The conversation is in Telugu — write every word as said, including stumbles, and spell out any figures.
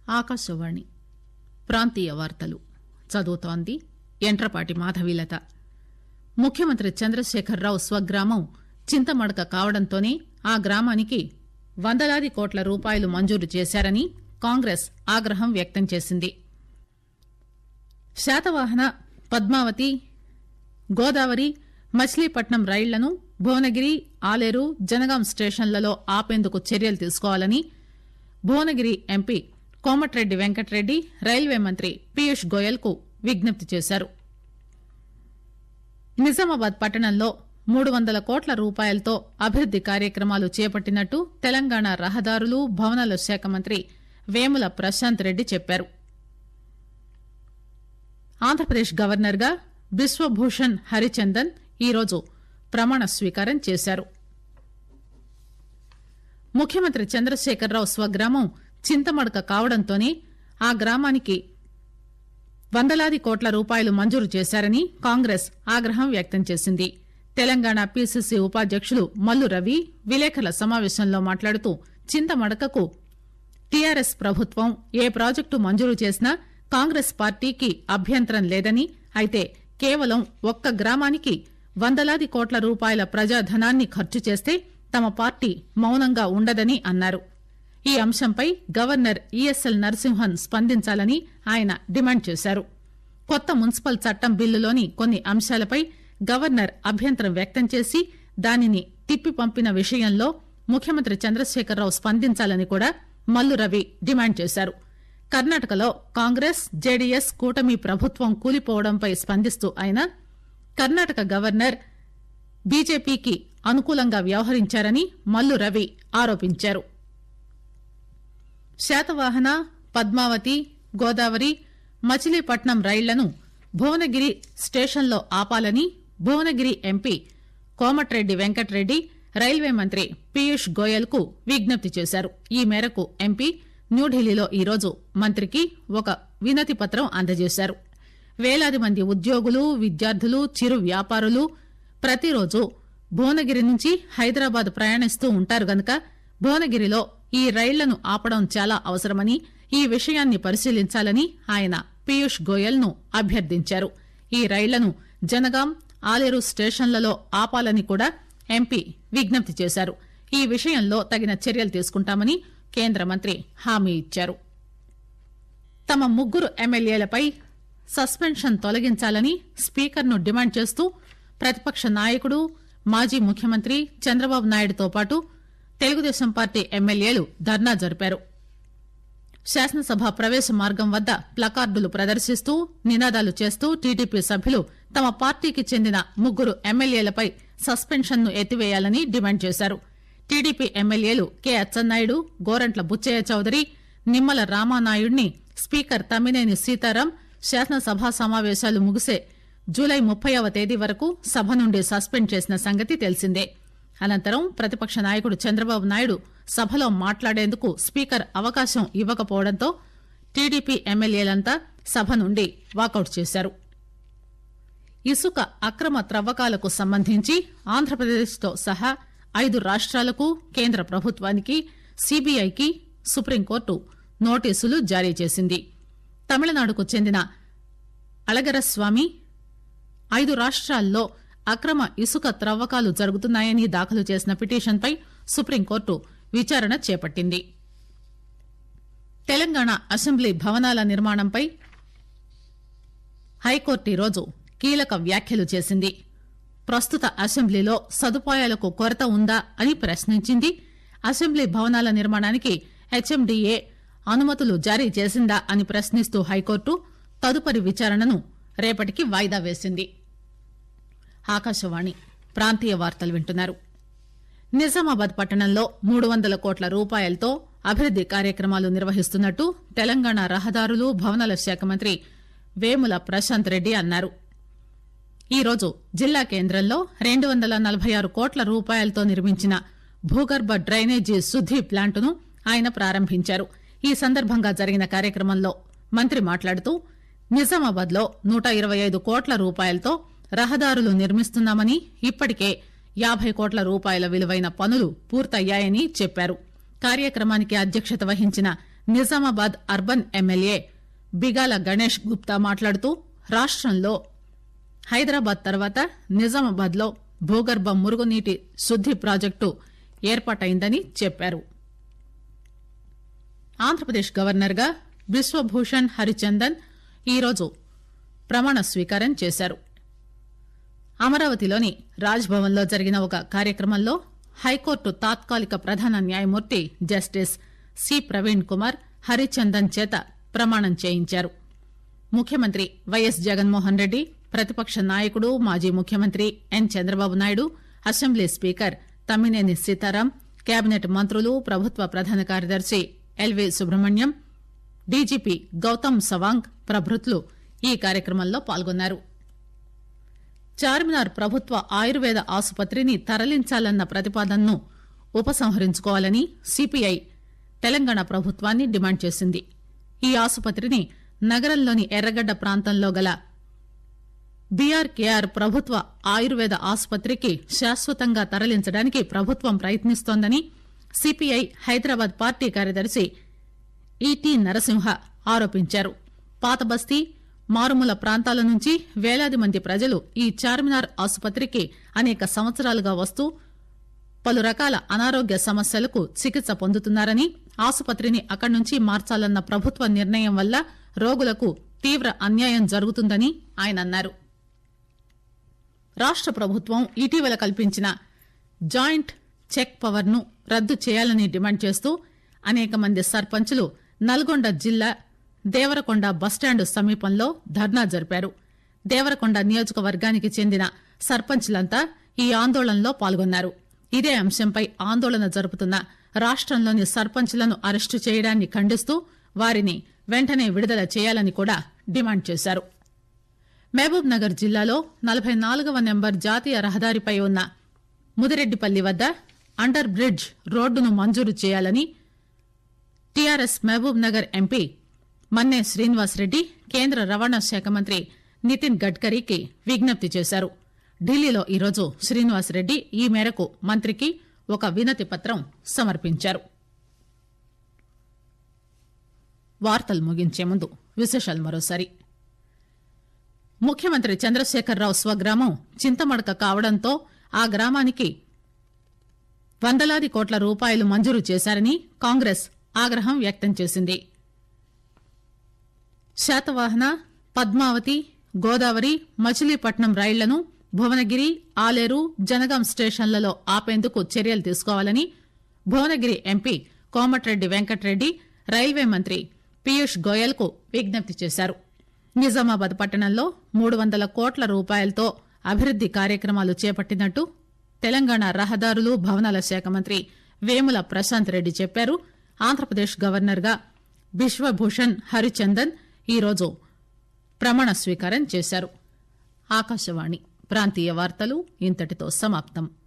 ఆకాశవాణి ప్రాంతీయ వార్తలు చదువుతోంది యంట్రపాటి మాధవీలత. ముఖ్యమంత్రి చంద్రశేఖరరావు స్వగ్రామం చింతమడక కావడంతోనే ఆ గ్రామానికి వందలాది కోట్ల రూపాయలు మంజూరు చేశారని కాంగ్రెస్ ఆగ్రహం వ్యక్తం చేసింది. శాతవాహన, పద్మావతి, గోదావరి, మచిలీపట్నం రైళ్లను భువనగిరి, ఆలేరు, జనగాం స్టేషన్లలో ఆపేందుకు చర్యలు తీసుకోవాలని భువనగిరి ఎంపీ కోమటిరెడ్డి వెంకటరెడ్డి రైల్వే మంత్రి పీయూష్ గోయల్ కు విజ్ఞప్తి చేశారు. నిజామాబాద్ పట్టణంలో మూడు వందల కోట్ల రూపాయలతో అభివృద్ది కార్యక్రమాలు చేపట్టినట్టు తెలంగాణ రహదారులు, భవనాల శాఖ మంత్రి వేముల ప్రశాంత్ రెడ్డి చెప్పారు. ఆంధ్రప్రదేశ్ గవర్నర్ గా బిశ్వభూషణ్ హరిచందన్ ఈరోజు ప్రమాణ స్వీకారం చేశారు. ముఖ్యమంత్రి చంద్రశేఖరరావు స్వగ్రామం చింతమడక కావడంతోనే ఆ గ్రామానికి వందలాది కోట్ల రూపాయలు మంజూరు చేశారని కాంగ్రెస్ ఆగ్రహం వ్యక్తం చేసింది. తెలంగాణ పీసీసీ ఉపాధ్యకులు మల్లు రవి విలేకరుల సమావేశంలో మాట్లాడుతూ చింతమడకకు టీఆర్ఎస్ ప్రభుత్వం ఏ ప్రాజెక్టు మంజూరు చేసినా కాంగ్రెస్ పార్టీకి అభ్యంతరం లేదని, అయితే కేవలం ఒక్క గ్రామానికి వందలాది కోట్ల రూపాయల ప్రజాధనాన్ని ఖర్చు చేస్తే తమ పార్టీ మౌనంగా ఉండదని అన్నారు. ఈ అంశంపై గవర్నర్ ఈఎస్ఎల్ నరసింహన్ స్పందించాలని ఆయన డిమాండ్ చేశారు. కొత్త మున్సిపల్ చట్టం బిల్లులోని కొన్ని అంశాలపై గవర్నర్ అభ్యంతరం వ్యక్తం చేసి దానిని తిప్పి పంపిన విషయంలో ముఖ్యమంత్రి చంద్రశేఖరరావు స్పందించాలని కూడా మల్లు రవి డిమాండ్ చేశారు. కర్ణాటకలో కాంగ్రెస్, జేడీఎస్ కూటమి ప్రభుత్వం కూలిపోవడంపై స్పందిస్తూ ఆయన కర్ణాటక గవర్నర్ బీజేపీకి అనుకూలంగా వ్యవహరించారని మల్లు రవి ఆరోపించారు. శాతవాహన, పద్మావతి, గోదావరి, మచిలీపట్నం రైళ్లను భువనగిరి స్టేషన్లో ఆపాలని భువనగిరి ఎంపీ కోమటిరెడ్డి వెంకటరెడ్డి రైల్వే మంత్రి పీయూష్ గోయల్ కు విజ్ఞప్తి చేశారు. ఈ మేరకు ఎంపీ న్యూఢిల్లీలో ఈరోజు మంత్రికి ఒక వినతి పత్రం అందజేశారు. వేలాది మంది ఉద్యోగులు, విద్యార్థులు, చిరు వ్యాపారులు ప్రతిరోజు భువనగిరి నుంచి హైదరాబాద్ ప్రయాణిస్తూ ఉంటారు గనుక భువనగిరిలో ఈ రైళ్లను ఆపడం చాలా అవసరమని, ఈ విషయాన్ని పరిశీలించాలని ఆయన పీయూష్ గోయల్ ను అభ్యర్థించారు. ఈ రైళ్లను జనగాం, ఆలేరు స్టేషన్లలో ఆపాలని కూడా ఎంపీ విజ్ఞప్తి చేశారు. ఈ విషయంలో తగిన చర్యలు తీసుకుంటామని కేంద్ర మంత్రి హామీ ఇచ్చారు. తమ ముగ్గురు ఎమ్మెల్యేలపై సస్పెన్షన్ తొలగించాలని స్పీకర్ను డిమాండ్ చేస్తూ ప్రతిపక్ష నాయకుడు, మాజీ ముఖ్యమంత్రి చంద్రబాబు నాయుడుతో పాటు తెలుగుదేశం పార్టీ ఎమ్మెల్యేలు ధర్నా జరిపారు. శాసనసభ ప్రవేశ మార్గం వద్ద ప్లకార్డులు ప్రదర్శిస్తూ నినాదాలు చేస్తూ టీడీపీ సభ్యులు తమ పార్టీకి చెందిన ముగ్గురు ఎమ్మెల్యేలపై సస్పెన్షన్ ను ఎత్తివేయాలని డిమాండ్ చేశారు. టీడీపీ ఎమ్మెల్యేలు కె అచ్చెన్నాయుడు, గోరంట్ల బుచ్చయ్య చౌదరి, నిమ్మల రామానాయుడిని స్పీకర్ తమ్మినేని సీతారాం శాసనసభ సమావేశాలు ముగిసే జూలై ముప్పైవ తేదీ వరకు సభ నుండి సస్పెండ్ చేసిన సంగతి తెలిసిందే. అనంతరం ప్రతిపక్ష నాయకుడు చంద్రబాబు నాయుడు సభలో మాట్లాడేందుకు స్పీకర్ అవకాశం ఇవ్వకపోవడంతో టీడీపీ ఎమ్మెల్యేలంతా సభ నుండి వాకౌట్ చేశారు. ఇసుక అక్రమ త్రవ్వకాలకు సంబంధించి ఆంధ్రప్రదేశ్తో సహా ఐదు రాష్ట్రాలకు, కేంద్ర ప్రభుత్వానికి, సీబీఐకి సుప్రీంకోర్టు నోటీసులు జారీ చేసింది. తమిళనాడుకు చెందిన అళగరస్వామి ఐదు రాష్ట్రాల్లో అక్రమ ఇసుక త్రవ్వకాలు జరుగుతున్నాయని దాఖలు చేసిన పిటిషన్పై సుప్రీంకోర్టు విచారణ చేపట్టింది. తెలంగాణ అసెంబ్లీ భవనాల నిర్మాణంపై హైకోర్టు ఈరోజు కీలక వ్యాఖ్యలు చేసింది. ప్రస్తుత అసెంబ్లీలో సదుపాయాలకు కొరత ఉందా అని ప్రశ్నించింది. అసెంబ్లీ భవనాల నిర్మాణానికి హెచ్ఎండిఏ అనుమతులు జారీ చేసిందా అని ప్రశ్నిస్తూ హైకోర్టు తదుపరి విచారణను రేపటికి వాయిదా వేసింది. ఆకాశవాణి ప్రాంతీయ వార్తలు వింటున్నారు. నిజామాబాద్ పట్టణంలో మూడు వందల కోట్ల రూపాయలతో అభివృద్ది కార్యక్రమాలు నిర్వహిస్తున్నట్టు తెలంగాణ రహదారులు, భవనాల శాఖ మంత్రి వేముల ప్రశాంత్ రెడ్డి అన్నారు. ఈరోజు జిల్లా కేంద్రంలో రెండు వందల నలభై ఆరు కోట్ల రూపాయలతో నిర్మించిన భూగర్భ డ్రైనేజీ శుద్ది ప్లాంటును ఆయన ప్రారంభించారు. ఈ సందర్భంగా జరిగిన కార్యక్రమంలో మంత్రి మాట్లాడుతూ నిజామాబాద్ లో నూట ఇరవై ఐదు కోట్ల రూపాయలతో రహదారులు నిర్మిస్తున్నామని, ఇప్పటికే యాభై కోట్ల రూపాయల విలువైన పనులు పూర్తయ్యాయని చెప్పారు. కార్యక్రమానికి అధ్యక్షత వహించిన నిజామాబాద్ అర్బన్ ఎమ్మెల్యే బిగాల గణేష్ గుప్తా మాట్లాడుతూ రాష్టంలో హైదరాబాద్ తర్వాత నిజామాబాద్ లో భూగర్భ మురుగునీటి శుద్ది ప్రాజెక్టు ఏర్పాటైందని చెప్పారు. ఆంధ్రప్రదేశ్ గవర్నర్ గా బిశ్వభూషణ్ హరిచందన్ ఈరోజు ప్రమాణ స్వీకారం చేశారు. అమరావతిలోని రాజ్ భవన్ లో జరిగిన ఒక కార్యక్రమంలో హైకోర్టు తాత్కాలిక ప్రధాన న్యాయమూర్తి జస్టిస్ సి ప్రవీణ్ కుమార్ హరిచందన్ చేత ప్రమాణం చేయించారు. ముఖ్యమంత్రి వైఎస్ జగన్మోహన్ రెడ్డి, ప్రతిపక్ష నాయకుడు మాజీ ముఖ్యమంత్రి N Chandrababu Naidu, assembly speaker Tammineni Sitaram, cabinet మంత్రులు, ప్రభుత్వ ప్రధాన కార్యదర్శి ఎల్వి సుబ్రహ్మణ్యం, డీజీపీ గౌతమ్ సవాంగ్ ప్రభృతులు ఈ కార్యక్రమంలో పాల్గొన్నారు. చార్మినార్ ప్రభుత్వ ఆయుర్వేద ఆసుపత్రిని తరలించాలన్న ప్రతిపాదనను ఉపసంహరించుకోవాలని సిపిఐ తెలంగాణ ప్రభుత్వాన్ని డిమాండ్ చేసింది. ఈ ఆసుపత్రిని నగరంలోని ఎర్రగడ్డ ప్రాంతంలో గల బీఆర్కేఆర్ ప్రభుత్వ ఆయుర్వేద ఆసుపత్రికి శాశ్వతంగా తరలించడానికి ప్రభుత్వం ప్రయత్నిస్తోందని సిపిఐ హైదరాబాద్ పార్టీ కార్యదర్శి ఈటీ నరసింహ ఆరోపించారు. పాతబస్తీ, మారుమూల ప్రాంతాల నుంచి వేలాది మంది ప్రజలు ఈ చార్మినార్ ఆసుపత్రికి అనేక సంవత్సరాలుగా వస్తూ పలు రకాల అనారోగ్య సమస్యలకు చికిత్స పొందుతున్నారని, ఆసుపత్రిని అక్కడి నుంచి మార్చాలన్న ప్రభుత్వ నిర్ణయం వల్ల రోగులకు తీవ్ర అన్యాయం జరుగుతుందని ఆయన అన్నారు. రాష్ట ప్రభుత్వం ఇటీవల కల్పించిన జాయింట్ చెక్ పవర్ ను రద్దు చేయాలని డిమాండ్ చేస్తూ అనేక మంది సర్పంచులు నల్గొండ జిల్లా దేవరకొండ బస్టాండ్ సమీపంలో ధర్నా జరిపారు. దేవరకొండ నియోజకవర్గానికి చెందిన సర్పంచ్లంతా ఈ ఆందోళనలో పాల్గొన్నారు. ఇదే అంశంపై ఆందోళన జరుపుతున్న రాష్టంలోని సర్పంచ్లను అరెస్టు చేయడాన్ని ఖండిస్తూ వారిని వెంటనే విడుదల చేయాలని కూడా డిమాండ్ చేశారు. మహబూబ్ నగర్ జిల్లాలో నలభై నాలుగవ నెంబర్ జాతీయ రహదారిపై ఉన్న ముదిరెడ్డిపల్లి వద్ద అండర్ బ్రిడ్జ్ రోడ్డును మంజూరు చేయాలని TRS Mahabubnagar MP Manne Srinivasreddy కేంద్ర రవాణా శాఖ మంత్రి నితిన్ గడ్కరీకి విజ్ఞప్తి చేశారు. ఢిల్లీలో ఈరోజు శ్రీనివాసరెడ్డి ఈ మేరకు మంత్రికి ఒక వినతి పత్రం సమర్పించారు. వార్తలు ముగించే ముందు విశేషాలు మరోసారి. ముఖ్యమంత్రి చంద్రశేఖరరావు స్వగ్రామం చింతమడక కావడంతో ఆ గ్రామానికి వందలాది కోట్ల రూపాయలు మంజూరు చేశారని కాంగ్రెస్ ఆగ్రహం వ్యక్తం చేసింది. శాతవాహన, పద్మావతి, గోదావరి, మచిలీపట్నం రైళ్లను భువనగిరి, ఆలేరు, జనగాం స్టేషన్లలో ఆపేందుకు చర్యలు తీసుకోవాలని భువనగిరి ఎంపీ కోమటిరెడ్డి వెంకటరెడ్డి రైల్వే మంత్రి పీయూష్ గోయల్ కు విజ్ఞప్తి చేశారు. నిజామాబాద్ పట్టణంలో మూడు వందల కోట్ల రూపాయలతో అభివృద్ది కార్యక్రమాలు చేపట్టినట్టు తెలంగాణ రహదారులు, భవనాల శాఖ మంత్రి వేముల ప్రశాంత్ రెడ్డి చెప్పారు. ఆంధ్రప్రదేశ్ గవర్నర్ గా బిశ్వభూషణ్ హరిచందన్ ఈరోజు ప్రమాణ స్వీకారం చేశారు. ఆకాశవాణి ప్రాంతీయ వార్తలు ఇంతటితో సమాప్తం.